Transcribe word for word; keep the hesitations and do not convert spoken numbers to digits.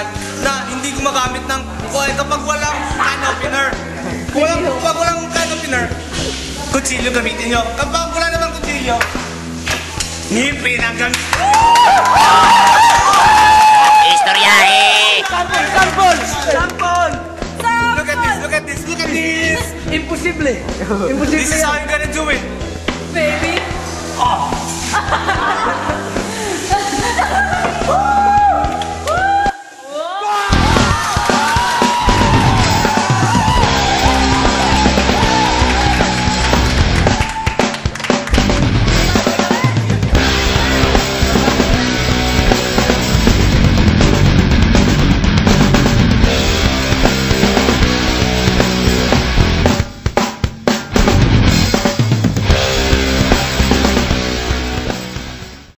manual na hindi gumagamit ng kapag walang can opener. Walang, kapag walang can opener, kutsilyo gamitin nyo. Kapag wala naman kutsilyo, ngipin ang gamitin. Istoryahe! Sample! Sample! Sample! Look at this, look at this, look at this! Imposible! Imposible! This is how you're gonna do it! Baby! Oh!